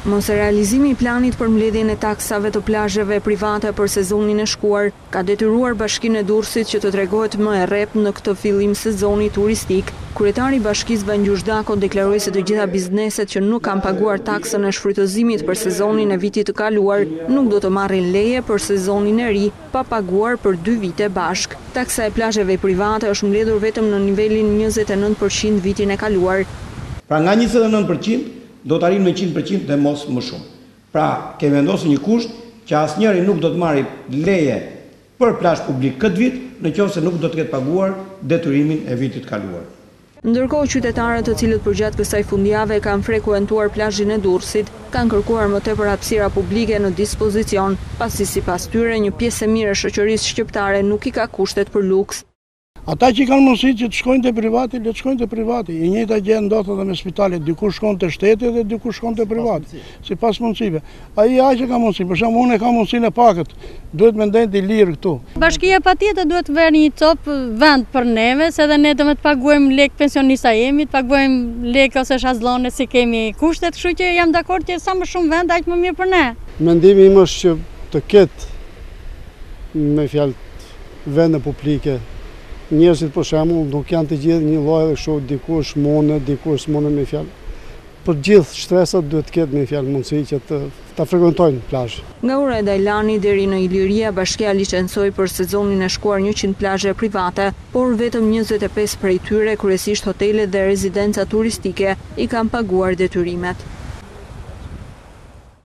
Mos realizimi I planit për mbledhjen e taksave të plazheve private për sezonin e shkuar ka detyruar Bashkinë e Durrësit që të tregohet më e rrept në këtë fillim sezoni turistik. Kryetari I Bashkisë Bangjur Dako deklaroi se të gjitha bizneset që nuk kanë paguar taksën e shfrytëzimit për sezonin e vitit të kaluar nuk do të marrin leje për sezonin e ri, pa paguar për 2 vite bashk. Taksa e plazheve private është mbledhur vetëm në nivelin 29% vitin e kaluar. Pra nga 29% do të arrijmë në 100% dhe mos më shumë. Pra, ke vendosur një kusht që asnjëri nuk do të marrë leje për plazh publik këtë vit, nëse nuk do të ketë paguar detyrimin e vitit kaluar. Ndërkohë, qytetarët të cilët përgjatë kësaj fundjave kanë frekuentuar plazhin e Durrësit, kanë kërkuar më tepër hapësira publike në dispozicion, pasi sipas tyre një pjesë e mirë e shoqërisë shqiptare nuk I ka kushtet për luks. Ata që kanë mundësi që të shkojnë te privati, le të shkojnë te privati. E njëjta gjë ndodh edhe me spitalet, dikush shkon te shteti dhe dikush shkon te privati, sipas mundësive. Ai që ka mundësi, për shembull unë kam mundësinë e pakët, duhet më ndajnë të lirë këtu. Bashkia patjetër duhet të vënë një cop vend për neve, se edhe ne do të paguajmë lek pensionista jemi, të paguajmë lek ose shazllone si kemi kushtet, kështu që jam dakord që sa më shumë vend aq më mirë për ne. Mendimi im është që të ketë me fjalë vende publike. Njerëzit për shembull nuk janë të gjithë një lloj dhe kështu dikush mundet, dikush s'mundet me fjalë. Për gjithë shtresat duhet të ketë me fjalë mundësi që ta frekuentojnë plazh. Nga ura e Dajlani deri në Iliria, bashkia licencoi për sezonin e shkuar 100 plazhe private, por vetëm 25 prej tyre, kryesisht hotelet dhe rezidenca turistike, I kanë paguar detyrimet.